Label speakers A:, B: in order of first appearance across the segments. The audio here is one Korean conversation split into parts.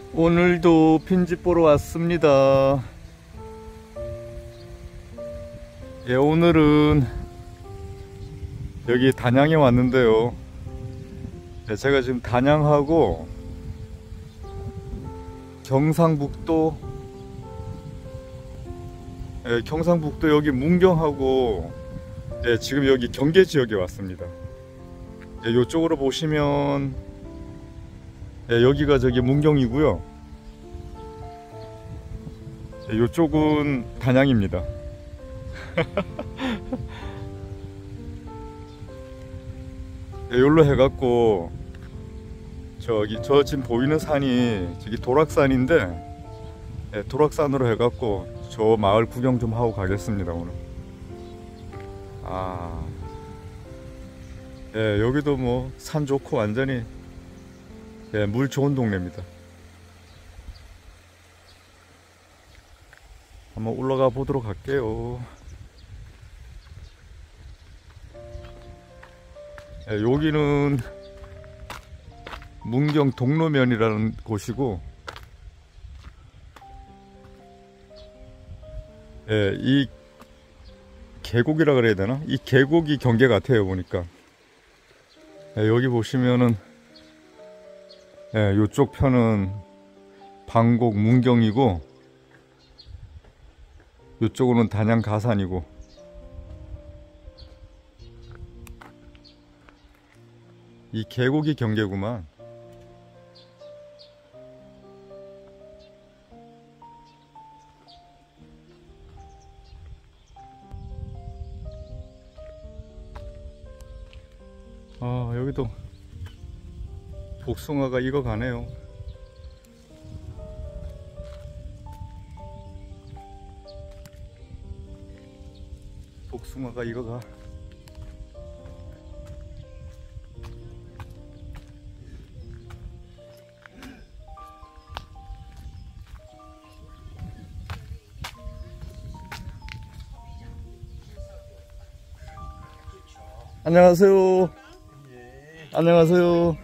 A: 오늘도 빈집 보러 왔습니다. 예, 오늘은 여기 단양에 왔는데요. 예, 제가 지금 단양하고 경상북도, 예, 경상북도 여기 문경하고, 예, 지금 여기 경계 지역에 왔습니다. 예, 이쪽으로 보시면, 예, 여기가 저기 문경이고요. 예, 이쪽은 단양입니다. 예, 여기로 해갖고 저기 저 지금 보이는 산이 저기 도락산인데, 예, 도락산으로 해갖고 저 마을 구경 좀 하고 가겠습니다 오늘. 예, 여기도 뭐 산 좋고 완전히, 예, 물 좋은 동네입니다. 한번 올라가 보도록 할게요. 예, 여기는 문경 동로면이라는 곳이고, 예, 이 계곡이라 그래야 되나? 이 계곡이 경계 같아요 보니까. 예, 여기 보시면은, 예, 요쪽 편은 방곡 문경이고, 요쪽은 단양 가산이고, 이 계곡이 경계구만. 여기도 복숭아가 익어가네요. 복숭아가 익어가. 안녕하세요.
B: 예.
A: 안녕하세요.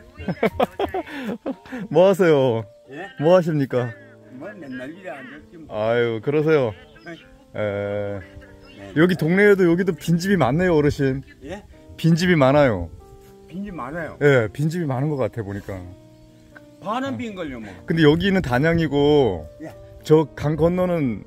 A: 뭐 하세요?
B: 예?
A: 뭐 하십니까?
B: 뭐 맨날 일에 앉았지 뭐.
A: 아유, 그러세요.
B: 네.
A: 여기 동네에도 여기도 빈집이 많네요, 어르신.
B: 예?
A: 빈집이 많아요.
B: 빈집 많아요.
A: 예, 빈집이 많은 것 같아 보니까.
B: 반은 빈걸요 뭐.
A: 근데 여기는 단양이고,
B: 예.
A: 저 강 건너는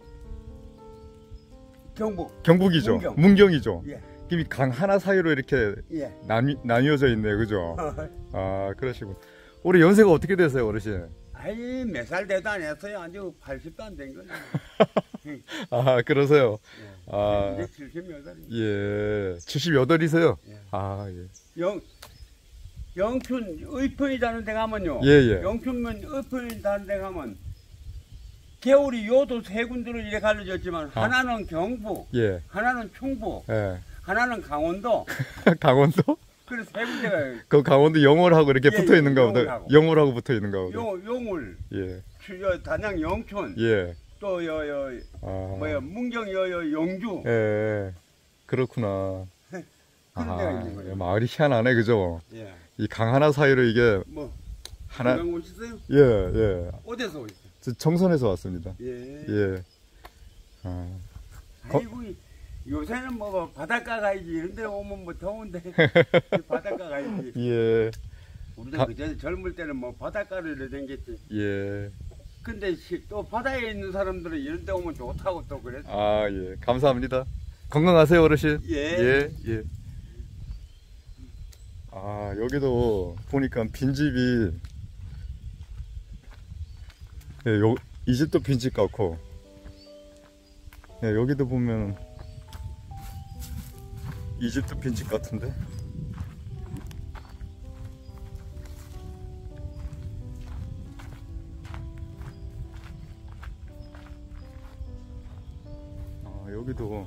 A: 경북이죠. 문경이죠.
B: 예.
A: 이 강 하나 사이로 이렇게,
B: 예.
A: 나뉘어져 있네요, 그죠? 그러시고. 올해 연세가 어떻게 되세요, 어르신?
B: 아이 몇 살 돼도 안 했어요. 아주 80도 안 된 거죠.
A: 그러세요?
B: 예. 이제 78살이에요.
A: 예. 78이세요?
B: 예.
A: 예.
B: 영춘 의편이 다는 데 가면요.
A: 예, 예.
B: 영춘면 의편이 다는 데 가면 겨울이 요도 세 군데로 이렇게 갈라졌지만 하나는 경북,
A: 예.
B: 하나는 충북,
A: 예.
B: 하나는 강원도.
A: 강원도?
B: 그래서 세 군데가
A: 그 강원도 영월하고 이렇게
B: 예,
A: 붙어 있는가 보다.
B: 영월하고.
A: 영월하고 붙어 있는가 보다.
B: 용울,
A: 예.
B: 단양 영촌,
A: 예.
B: 또 문경 영주.
A: 예. 그렇구나.
B: 그런 데가 있는 거예요.
A: 마을이 희한하네, 그죠?
B: 예.
A: 이 강 하나 사이로 이게
B: 뭐
A: 하나.
B: 관광 오셨어요?
A: 예, 예.
B: 어디서 오셨어요?
A: 저 청선에서 왔습니다.
B: 예.
A: 예.
B: 아이고 요새는 뭐 바닷가 가야지 이런 데 오면 뭐 더운데 바닷가 가야지.
A: 예.
B: 우리도 그전에 젊을 때는 뭐 바닷가를 다녔겠지.
A: 예.
B: 근데 또 바다에 있는 사람들은 이런 데 오면 좋다고 또 그랬어.
A: 예. 감사합니다. 건강하세요, 어르신.
B: 예.
A: 예. 예. 여기도 보니까 빈집이, 예, 이 집도 빈집 같고, 예, 여기도 보면 이 집도 빈집 같은데. 여기도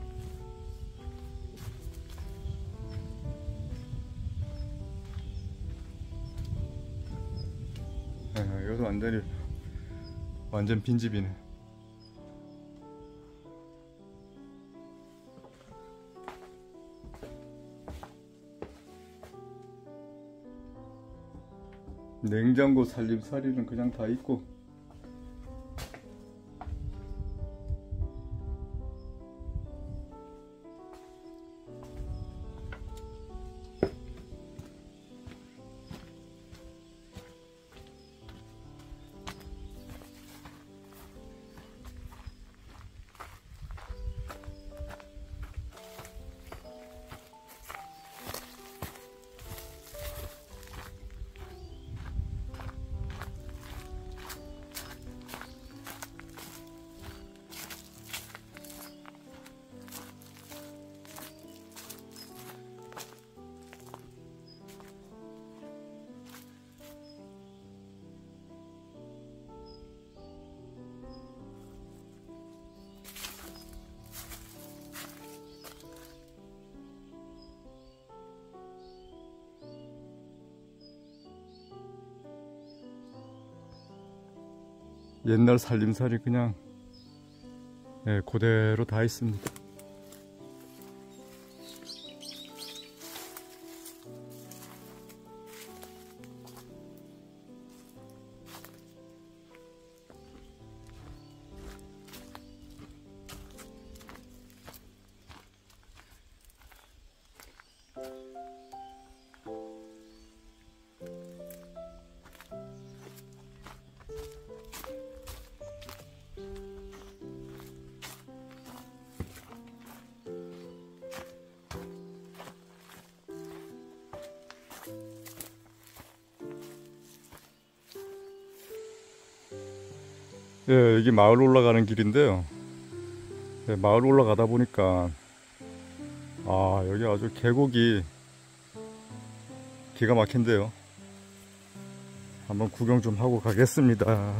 A: 여기도 완전 빈집이네. 냉장고 살림살이는 그냥 다 있고. 옛날 살림살이 그냥 그대로 다 있습니다. 예, 여기 마을 올라가는 길인데요. 예, 마을 올라가다 보니까 여기 아주 계곡이 기가 막힌데요. 한번 구경 좀 하고 가겠습니다.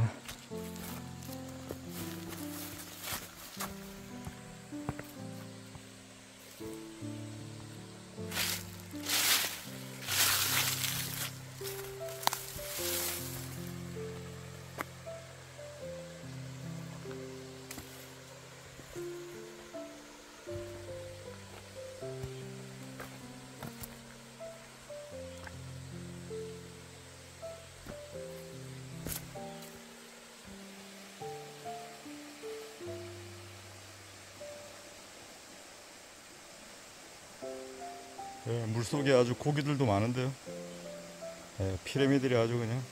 A: 예, 물속에 아주 고기들도 많은데요. 예, 피라미들이 아주 그냥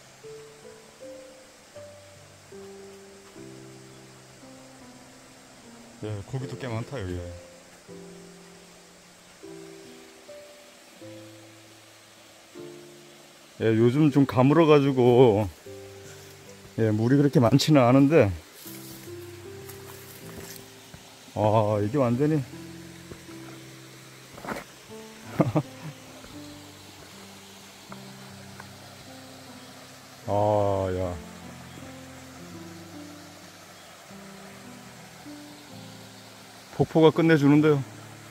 A: 고기도 꽤 많다 여기에. 요즘 좀 가물어 가지고 물이 그렇게 많지는 않은데 이게 완전히 야. 폭포가 끝내주는데요.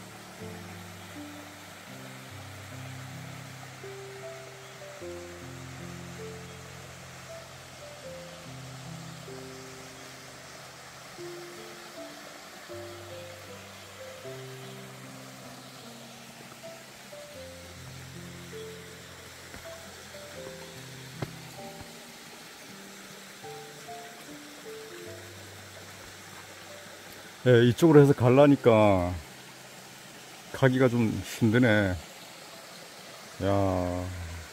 A: 이쪽으로 해서 가려니까 가기가 좀 힘드네. 야,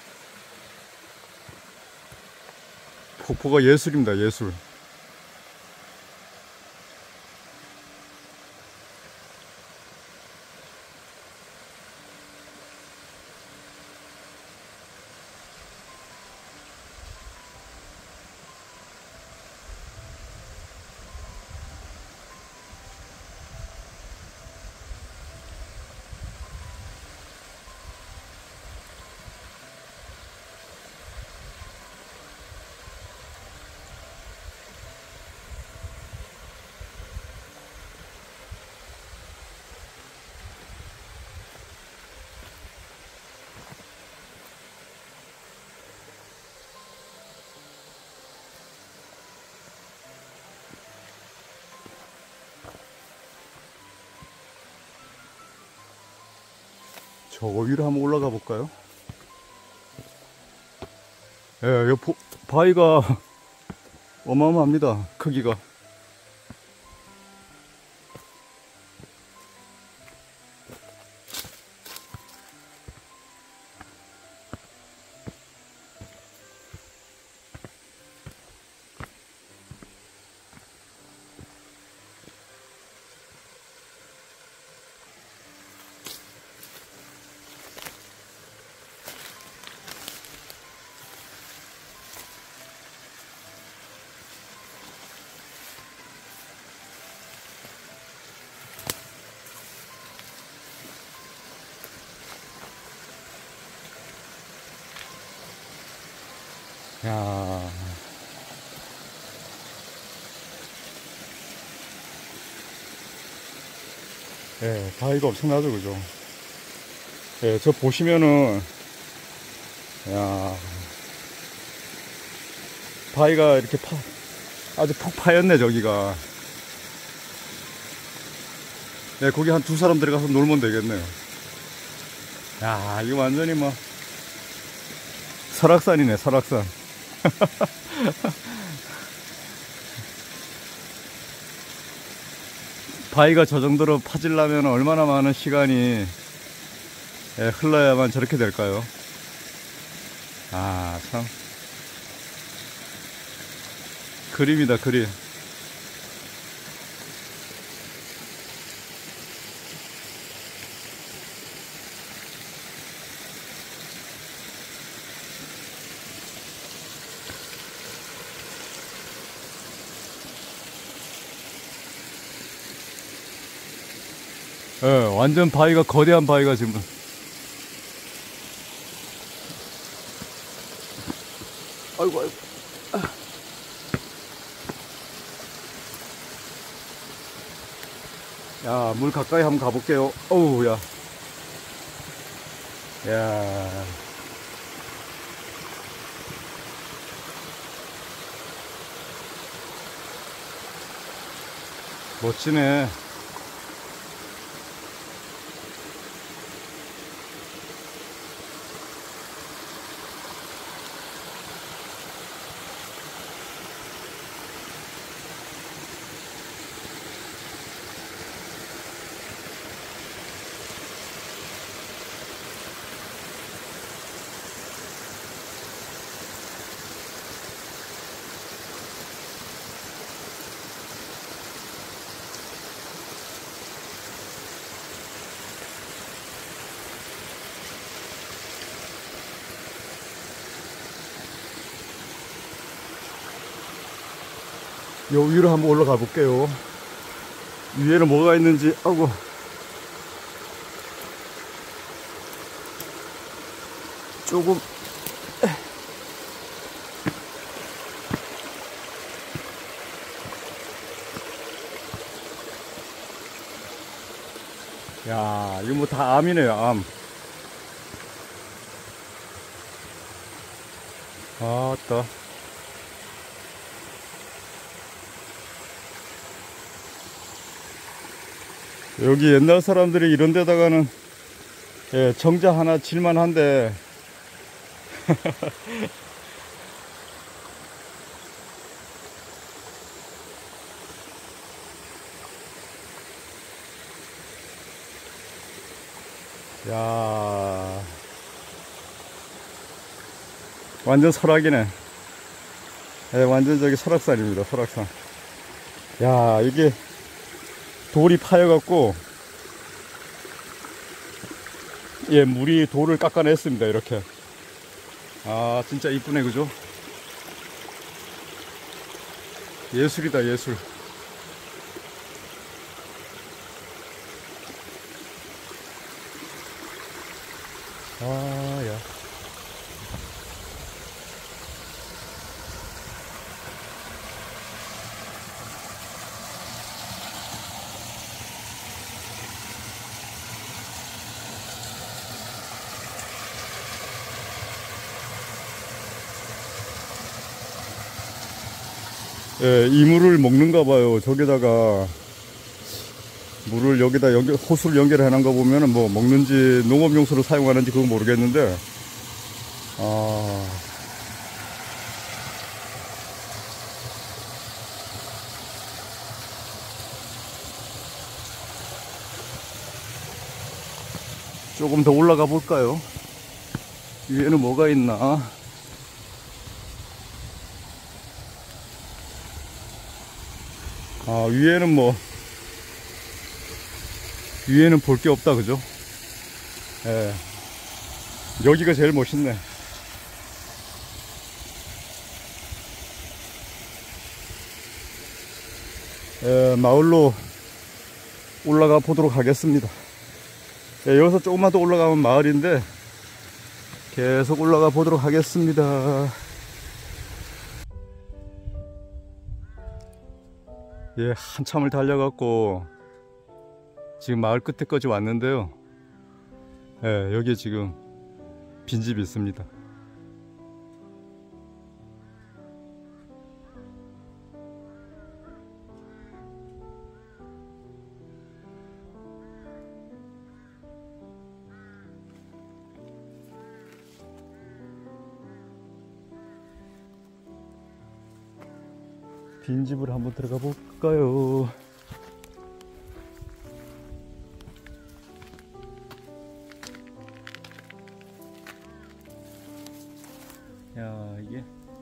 A: 폭포가 예술입니다, 예술. 저 위로 한번 올라가 볼까요? 예, 요 바위가 어마어마합니다. 크기가. 야. 예, 바위가 엄청나죠, 그죠? 예, 저 보시면은, 야, 바위가 이렇게 아주 푹 파였네, 저기가. 예, 거기 한 두 사람 들어가서 놀면 되겠네요. 야, 이거 완전히 뭐, 설악산이네, 설악산. 바위가 저 정도로 파지려면 얼마나 많은 시간이 흘러야만 저렇게 될까요? 아, 참. 그림이다, 그림. 예, 완전 바위가, 거대한 바위가 지금. 아이고, 아이고. 야, 물 가까이 한번 가볼게요. 어우, 야. 야. 멋지네. 요 위로 한번 올라가 볼게요. 위에는 뭐가 있는지. 아이고. 조금. 야, 이거 뭐 다 암이네요, 암. 아따. 여기 옛날 사람들이 이런 데다가는, 예, 정자 하나 칠만한데. 야, 완전 설악이네. 예, 완전 저기 설악산입니다, 설악산. 야, 이게 돌이 파여갖고, 예, 물이 돌을 깎아냈습니다, 이렇게. 아, 진짜 이쁘네, 그죠? 예술이다, 예술. 아, 야. 예, 이 물을 먹는가 봐요. 저기다가 물을 여기다 호수를 연결해 놓은 거 보면은 뭐 먹는지 농업용수로 사용하는지 그건 모르겠는데, 아, 조금 더 올라가 볼까요? 위에는 뭐가 있나? 아, 위에는 볼 게 없다, 그죠? 예. 여기가 제일 멋있네. 예, 마을로 올라가 보도록 하겠습니다. 예, 여기서 조금만 더 올라가면 마을인데, 계속 올라가 보도록 하겠습니다. 예, 한참을 달려갖고 지금 마을 끝에까지 왔는데요. 예, 여기에 지금 빈집이 있습니다. 빈집을 한번 들어가 볼까요? 야, 이게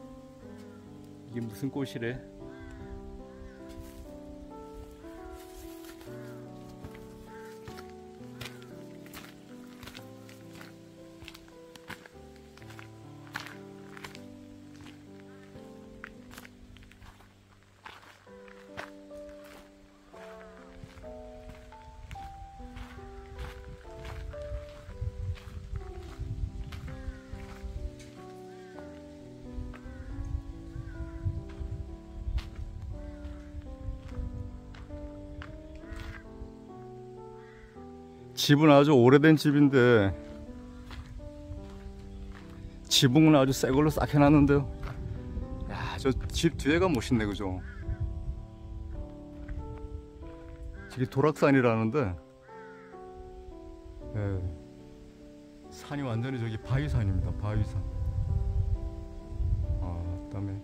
A: 무슨 꽃이래? 집은 아주 오래된 집인데 지붕은 아주 새 걸로 싹 해놨는데요. 야, 저 집 뒤에가 멋있네, 그죠? 저기 도락산이라는데, 예, 산이 완전히 저기 바위산입니다. 바위산. 아, 그다음에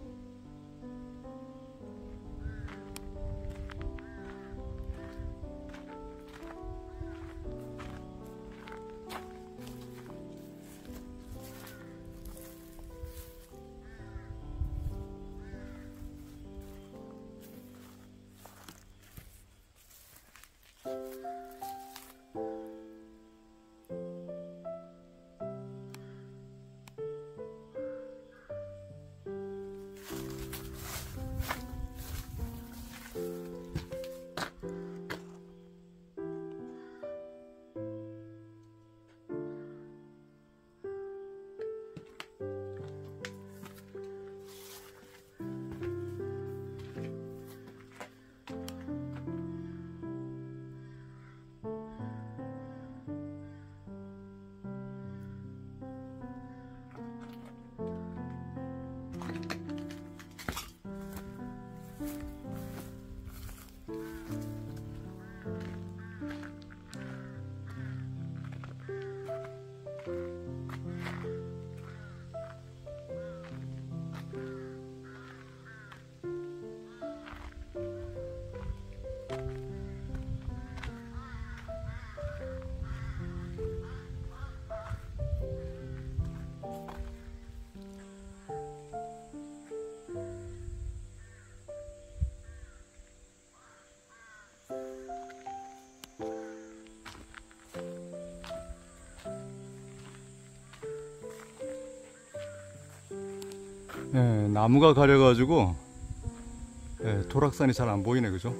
A: 예, 나무가 가려가지고 예, 도락산이 잘 안 보이네, 그죠?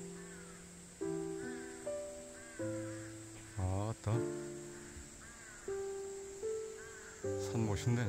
A: 아따, 산 멋있네.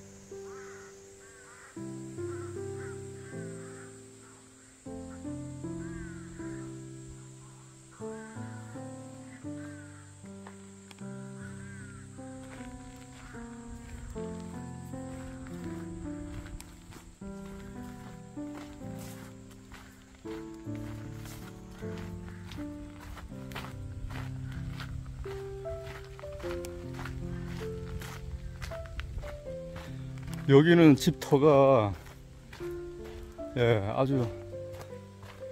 A: 여기는 집터가 예, 아주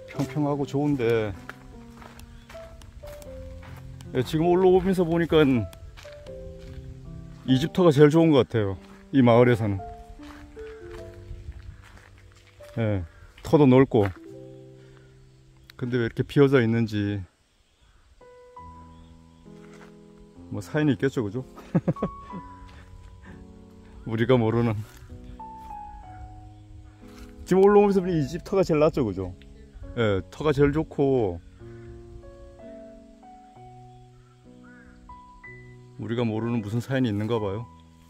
A: 평평하고 좋은데 예, 지금 올라오면서 보니까 이 집 터가 제일 좋은 것 같아요. 이 마을에서는. 예, 터도 넓고. 근데 왜 이렇게 비어져 있는지 뭐 사연이 있겠죠, 그죠? 우리가 모르는. 지금 올라오면서 이 집 터가 제일 낫죠, 그죠? 예, 터가 제일 좋고 우리가 모르는 무슨 사연이 있는가 봐요.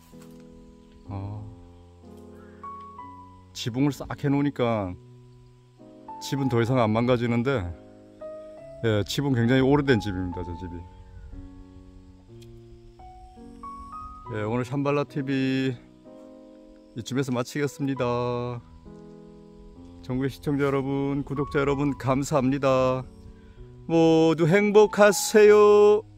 A: 지붕을 싹 해놓으니까 집은 더 이상 안 망가지는데, 예, 집은 굉장히 오래된 집입니다, 저 집이. 예, 오늘 샴발라TV 이쯤에서 마치겠습니다. 전국의 시청자 여러분, 구독자 여러분, 감사합니다. 모두 행복하세요.